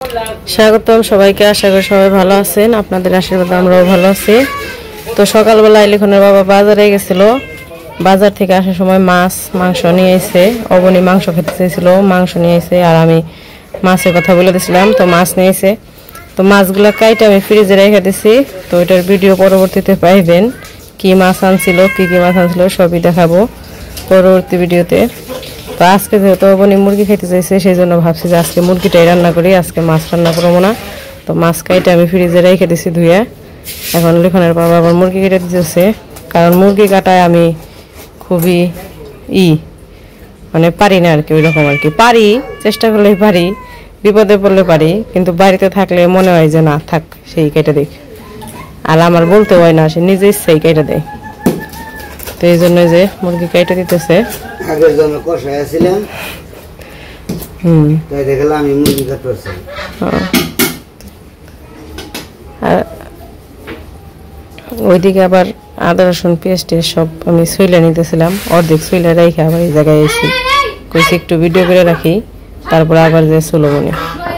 স্বাগতম সবাইকে। আশা করি সবাই ভালো আছেন, আপনাদের আশীর্বাদে আমরাও ভালো আছি। তো সকালবেলা লিখনের বাবা বাজারে গেছিল, বাজার থেকে আসার সময় মাছ মাংস নিয়ে এসে, অবনী মাংস খেতে চেয়েছিল, মাংস নিয়ে এসে, আর আমি মাছের কথা বলে দিয়েছিলাম, তো মাছ নিয়ে এসে, তো মাছগুলো কাইটে আমি ফ্রিজে রেখে দিছি। তো এটার ভিডিও পরবর্তীতে পাইবেন, কি মাছ আনছিল, কি মাছ আনছিল সবই দেখাবো পরবর্তী ভিডিওতে। তো আজকে যেহেতু অবনী মুরগি খেতে চাইছে, সেই জন্য ভাবছি যে আজকে মুরগিটাই রান্না করি, আজকে মাছ রান্না করবো না। তো মাছ কাইটে আমি ফ্রিজে রেখে দিছি ধুয়ে। এখন লিখনের বাবা আবার মুরগি কেটে দিতেছে, কারণ মুরগি কাটায় আমি খুবই মানে পারি না আর কি, ওই রকম আর কি। পারি, চেষ্টা করলেই পারি, বিপদে পড়লে পারি, কিন্তু বাড়িতে থাকলে মনে হয় যে না থাক, সেই কেটে দেখ। আর আমার বলতে হয় না, সে নিজে ইচ্ছাই কেটে দেয়। তো এই জন্য যে মুরগি কেটে দিতেছে। আগের জন্য কষাই ছিলাম, তাই দেখলাম আমি মুরগি কাটতেছি। আর ওইদিকে আবার আদা রসুন পেস্ট সব আমি ছুইলে নিতেছিলাম, অর্ধেক ছুইলে রেখে আবার এই জায়গায় এসেছি, কইছি একটু ভিডিও করে রাখি, তারপরে আবার যে চলো মনে।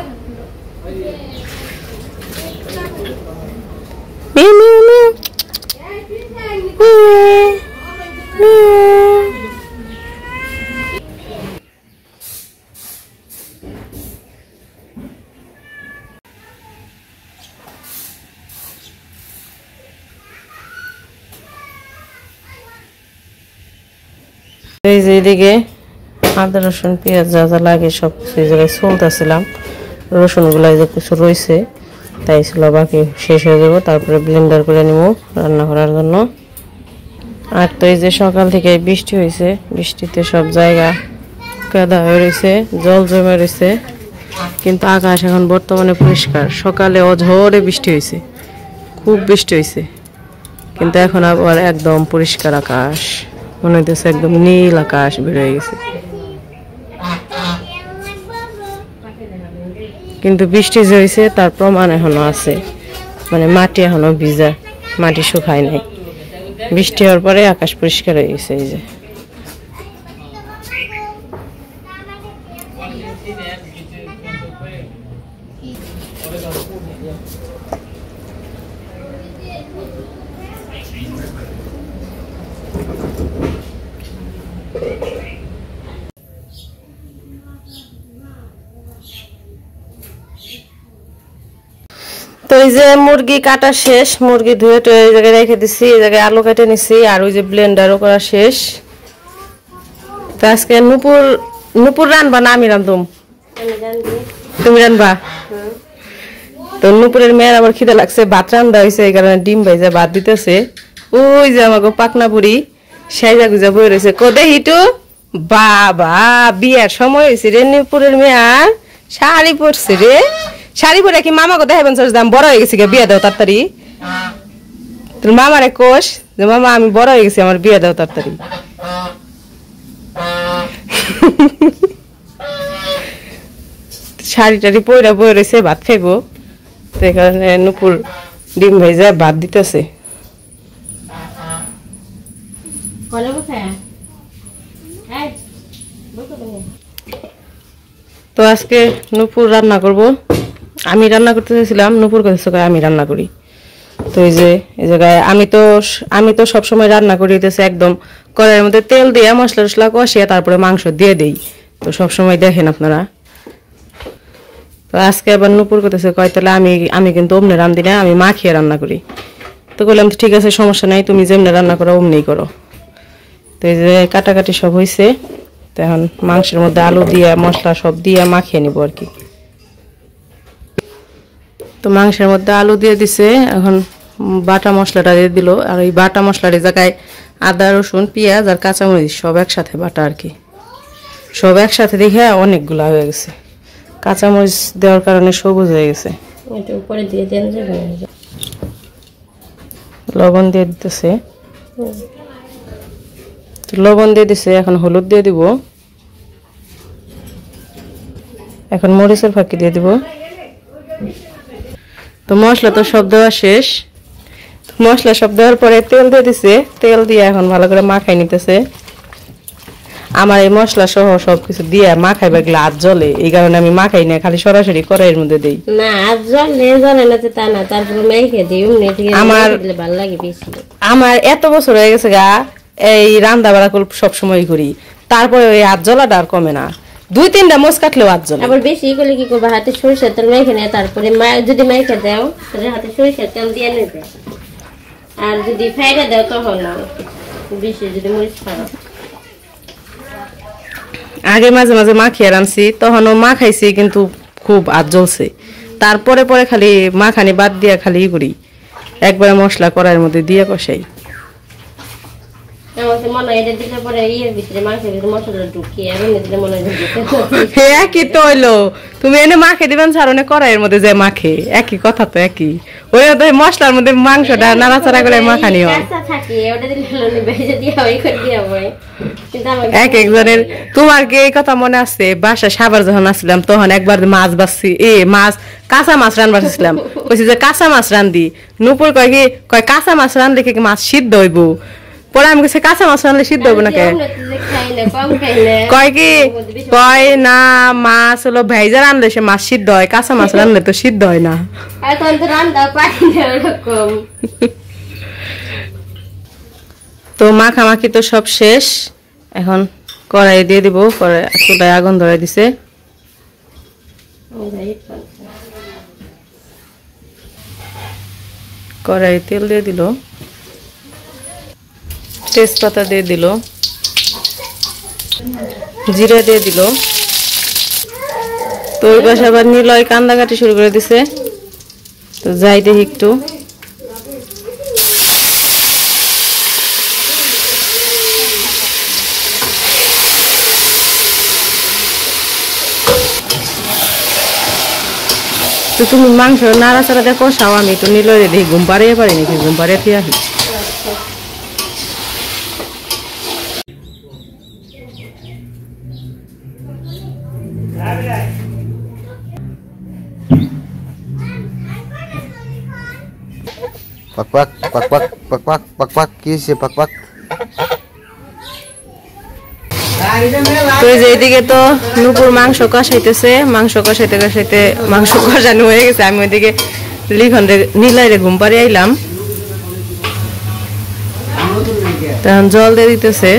এই যে এদিকে আদা রসুন পেঁয়াজ যা যা লাগে সব সেই জায়গায় চলতেছিলাম। রসুনগুলো যে কিছু রয়েছে তাই ছিল, বাকি শেষ হয়ে যাবো, তারপরে ব্লেন্ডার করে নিব রান্না করার জন্য। আর তো এই যে সকাল থেকে বৃষ্টি হয়েছে, বৃষ্টিতে সব জায়গা কাদা হয়ে রয়েছে, জল জমে রয়েছে, কিন্তু আকাশ এখন বর্তমানে পরিষ্কার। সকালে অঝরে বৃষ্টি হয়েছে, খুব বৃষ্টি হয়েছে, কিন্তু এখন আবার একদম পরিষ্কার আকাশ, মনে হইতেছে একদম নীল আকাশ বের হয়ে গেছে। কিন্তু বৃষ্টি যে হয়েছে তার প্রমাণ এখনো আছে, মানে মাটি এখনো ভিজা, মাটি শুকায় নাই। বৃষ্টি হওয়ার পরে আকাশ পরিষ্কার হয়ে গেছে। এই যে তো এই যে মুরগি কাটা শেষ, মুরগি ধুয়ে তো এই জায়গায় রেখে দিছি, এই জায়গায় আলু কেটে নিছি, আর ওই যে ব্লেন্ডারও করা শেষ। তো আজকে নুপুর রানবা না আমি রান্ধুম? তুমি রানবা? তো নুপুরের মেয়ের আবার খিদে লাগছে, ভাত রান্ধা হয়েছে, এই কারণে ডিম ভাইজা ভাত দিতেছে। ওই যে আমাকে পাকনা বুড়ি সাইজা গুজা বই রয়েছে, কোদে হিটু বাবা বিয়ার সময় হয়েছে রে, নুপুরের মেয়ার শাড়ি পরছে রে, শাড়ি পরে কি মামা কোথায় হেবেন সর দাম বড় হয়ে গেছি, বিয়ে দাও তাড়াতাড়ি। তোর মামারে কোষ যে মামা আমি বড় হয়ে গেছি, আমার বিয়ে দাও তাড়াতাড়ি। শাড়ি টাড়ি পয়রা বই রয়েছে, ভাত খাইবো, তো এই কারণে নুপুর ডিম ভেজা ভাত দিতেছে। তো আজকে নুপুর রান্না করব, আমি রান্না করতে চাইছিলাম, নুপুর কাছে আমি রান্না করি। তো এই যে এই জায়গায় আমি তো সবসময় রান্না করি একদম কড়াইয়ের মধ্যে তেল দিয়ে মশলা টসলা কষিয়ে তারপরে মাংস দিয়ে দিই, তো সবসময় দেখেন আপনারা। তো আজকে আবার নুপুর করতেছে, কয় তাহলে আমি কিন্তু অমনে রান্ধি না, আমি মাখিয়ে রান্না করি। তো বললাম ঠিক আছে, সমস্যা নাই, তুমি যেমনি রান্না করো অমনি করো। তো এই যে কাটাকাটি সব হয়েছে, তো এখন মাংসের মধ্যে আলু দিয়ে মশলা সব দিয়ে মাখিয়ে নিব আর কি। তো মাংসের মধ্যে আলু দিয়ে দিছে, এখন বাটা মশলাটা দিয়ে দিল, আর এই বাটা মশলার জায়গায় আদা রসুন পেঁয়াজ আর কাঁচামরিচ সব একসাথে বাটা আর কি, সব একসাথে দেখে অনেকগুলা হয়ে গেছে, কাঁচামরিচ দেওয়ার কারণে সবুজ হয়ে গেছে। লবণ দিয়ে দিতেছে, লবণ দিয়ে দিছে, এখন হলুদ দিয়ে দিব, এখন মরিচের ফাঁকি দিয়ে দিব। তো মশলা তো সব দেওয়া শেষ, মশলা সব দেওয়ার পরে তেল দিয়ে দিছে, তেল দিয়ে এখন ভালো করে মাখাই নিতেছে। আমার এই মশলা সহ সবকিছু দিয়ে মাখাইবা গেলে হাত জ্বলে, এই কারণে আমি মাখাই না, খালি সরাসরি কড়াইয়ের মধ্যে দেই। না হাত জ্বলে না তা না, তারপরে মেখে দিই আমার ভালো লাগে বেশি। আমার এত বছর হয়ে গেছে গা এই রান্না বাড়া সব সময় করি, তারপরে ওই হাত জ্বলাটা আর কমে না, 2-3টা মোচ কাটলেও হাত জ্বলে। আবার বেশি করলে কি করবো, হাতে সরিষার তেল মেখে নেয়, তারপরে যদি মেখে দাও তাহলে হাতে সরিষার তেল দিয়ে নেবে, আর যদি ফ্রাইটা দাও তখন না বেশি, যদি মরিচ খাও। আগে মাঝে মাঝে মাখিয়ে রানছি, তখনও মাখাইছি কিন্তু খুব হাত জ্বলছে, তারপরে পরে খালি মাখানি বাদ দিয়া খালি করি, একবারে মশলা কড়াইয়ের মধ্যে দিয়ে কষাই। আমার মনে হয় এটা দিলে পরে ইয়ের ভিতরে মাংসের ভিতরে মশলা ঢুকিয়ে আর অন্য দিলে মনে হয় একই তো হইলো, তুমি এনে মাখে দিবেন সারনে কড়াইয়ের মধ্যে যে মাখে, একই কথা তো একই, ওই তো মশলার মধ্যে মাংসটা নাড়াচাড়া করে মাখানি হয়। এক একজনের, তোমার কি এই কথা মনে আছে বাসায় সাবার যখন আসছিলাম তখন একবার মাছ বাছছি, মাছ কাঁচা মাছ রান্নাছিলাম, কইছি যে কাঁচা মাছ রান্ধি, নুপুর কয় কি কয় কাঁচা মাছ রান্ধলে কি মাছ সিদ্ধ হইব, পরে আমি কাছে কাঁচা মাছ রান্নলে সিদ্ধ হইব না, কয় কি কয় না মাছ হলো ভেজা রান্ধলে সে মাছ সিদ্ধ হয়, কাঁচা মাছ রান্ধলে তো সিদ্ধ হয় না। তো মাখামাখি তো সব শেষ, এখন কড়াই দিয়ে দিব, চুলায় আগুন ধরে দিছে, কড়াই তেল দিয়ে দিল, তেজপাতা দিয়ে দিল, জিরা দিয়ে দিল, তো ওই পাশে আবার নিলয় কান্দা কাটি শুরু করে দিছে, তো যাই দেখি একটু। তো তুমি মাংস নাড়াচাড়া দিয়ে কষাও, আমি তো নিলয় দেখি ঘুম পাড়িয়ে পারি নাকি, ঘুম পাড়িয়ে দিয়ে আসি। পাক পাক পাক পাক পাক পাক পাক পাক কি সে পাক পাক। তো এই যে এইদিকে তো নুপুর মাংস কষাইতেছে, মাংস কষাইতে কষাইতে মাংস কষানো হয়ে গেছে, আমি ওইদিকে লিখন নিলাইরে ঘুম পাড়িয়ে আইলাম, তখন জল দিয়ে দিতেছে।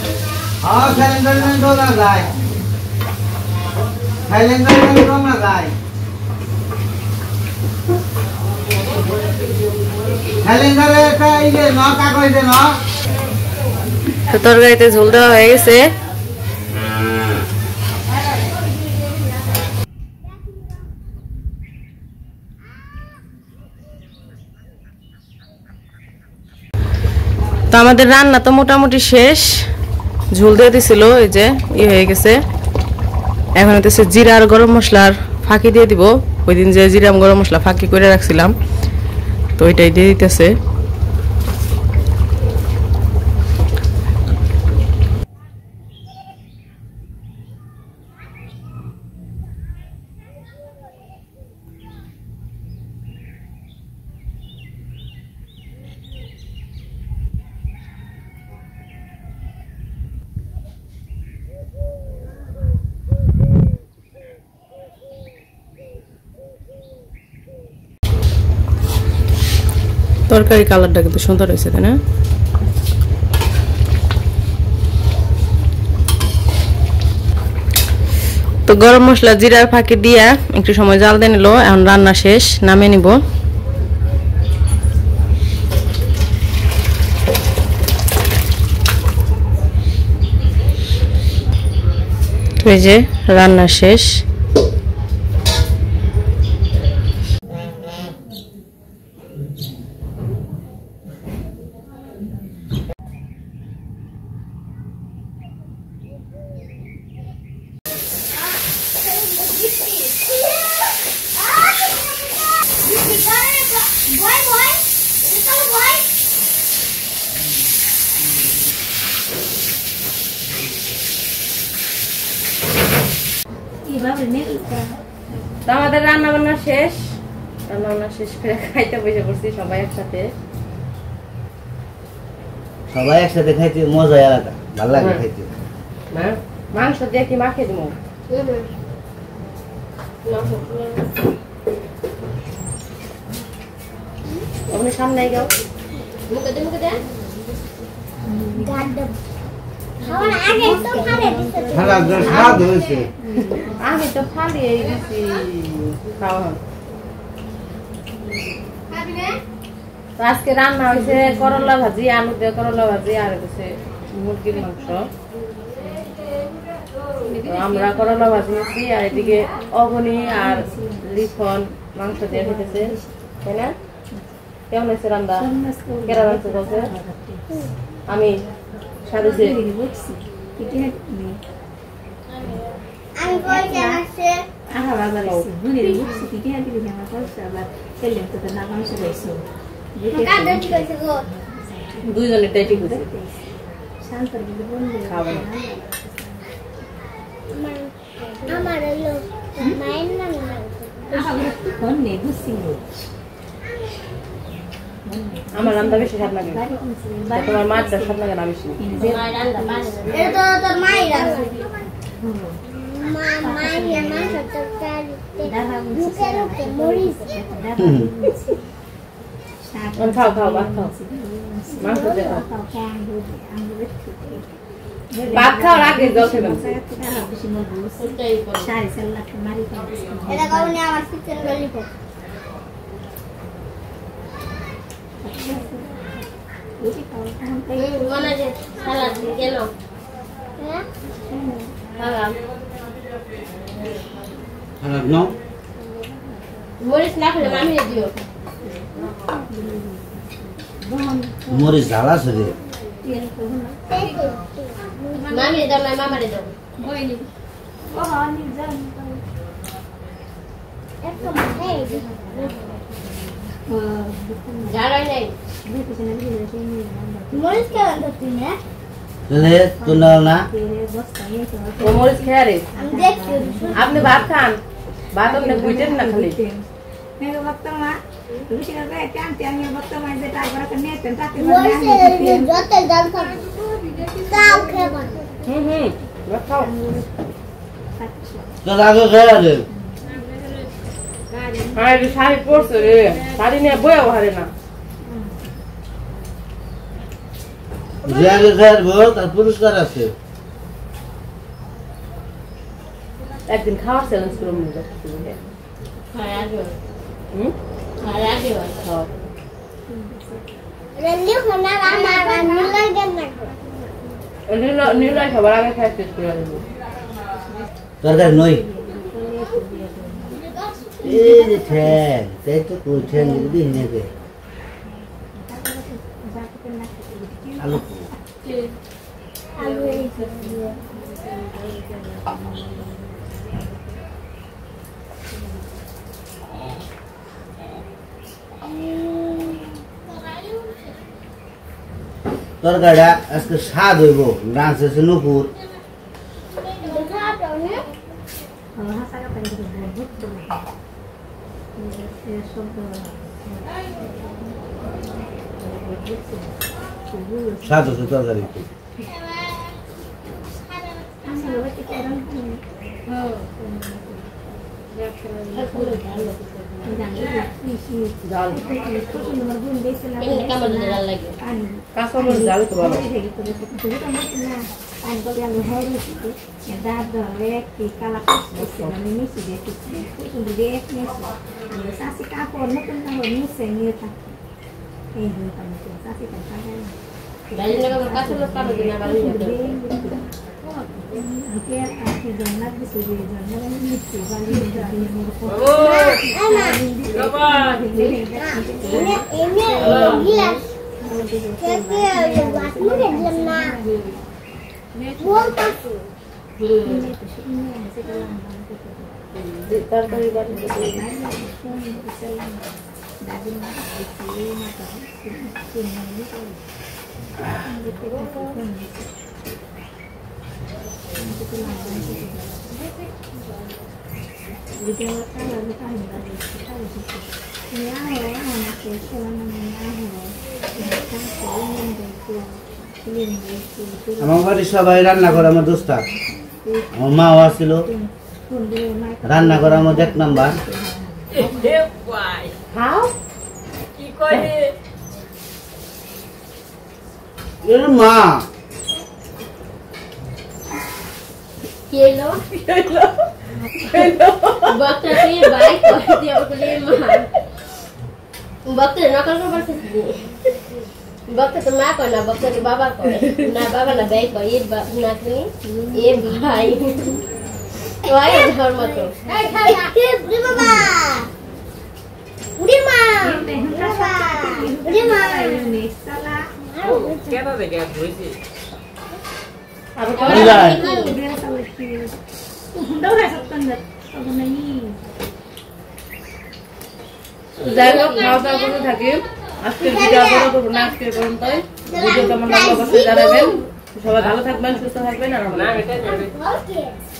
তরকারিতে ঝোল দেওয়া হয়ে গেছে, তো আমাদের রান্না তো মোটামুটি শেষ, ঝোল দিয়ে দিছিল, এই যে হয়ে গেছে। এখন হচ্ছে জিরা আর গরম মশলার ফাঁকি দিয়ে দিব, ওই দিন যে জিরা গরম মশলা ফাঁকি করে রাখছিলাম, তো ওইটাই দিয়ে দিতেছে। তরকারি কালারটা কিন্তু সুন্দর হয়েছে, তাই না? তো গরম মশলা জিরার ফাঁকি দিয়া একটু সময় জাল দিয়ে নিল, এখন রান্না শেষ, নামিয়ে নিব। এই যে রান্না শেষ। আমাদের রান্না বান্না শেষ, রান্না বান্না শেষ করে খাইতে বসে পড়ছি সবাই একসাথে। সবাই একসাথে খাইতে মজা আলাদা, ভালো লাগে খাইতে। না মাংস দিয়ে কি মাখিয়ে দেবো আপনি সামনে যাও মুখে দে আমি তো ফালিয়ে দিছি খাওয়া তো আজকে রান্না হয়েছে করলা ভাজি আলু দিয়ে করলা ভাজি আর হচ্ছে মুরগির মাংস তো আমরা করলা ভাজি নিচ্ছি আর এদিকে অবনী আর লিখন মাংস দিয়ে খেতেছে তাই না কেমন হয়েছে রান্না কেরা রান্না বলছে আমি সাথে দুইজনের টাইটি করছে খাওয়া আমার রান্না বেশি স্বাদ লাগে তোমার মাছটা স্বাদ লাগে না বেশি খাও খাও ভাত খাও মাংস ভাত খাওয়ার আগে জল খেলাম মরিচ না খেলে মামি দিও মরিচ ঝাল আছে রে মামি দাও না মামারে দাও ঝাড়াই নাই মরিচ কেন তুই না লে তো না ও মরিচ খেয়ে রে আপনি ভাত খান ভাত আপনি বুঝেন না খালি শাড়ি পরছে রে শাড়ি নিয়ে বইয়াও হারে না তার পুরস্কার আছে একদিন খাওয়ার চ্যালেঞ্জ করে নির্লয় খাবার আগে খাই শেষ করে দেবো তরকারি নই এই যে ঠ্যাং তাই তো কই ঠ্যাং যদি নেবে আলু তরকারিটা আজকে স্বাদ হইব ডান্স আছে নুপুর স্বাদ হচ্ছে তরকারি কাঁচামরিচ জাল তো ভালো তরকারি আমার বাড়ির সবাই রান্না করে, আমার দোস্ত আমার মাও আসছিল রান্না করা আমার 1 নাম্বার। মা কি এলো বক্তা তুই বাই করে দিয়ে বলে মা বক্তা নকল করে বলছিস বক্তা তো মা কয় না, বক্তা তো বাবা কয় না, বাবা না ভাই কয় এ না তুমি এ ভাই ওই ধর মতো উড়ি বাবা উড়ি মা উড়ি মা কেন দেখে হইছে যাই হোক, খাওয়া দাওয়া করতে থাকি। আজকের ভিডিও বড় করবো না, আজকের পর্যন্ত ভিডিও কেমন লাগলো অবশ্যই জানাবেন। সবাই ভালো থাকবেন, সুস্থ থাকবেন আর না এটা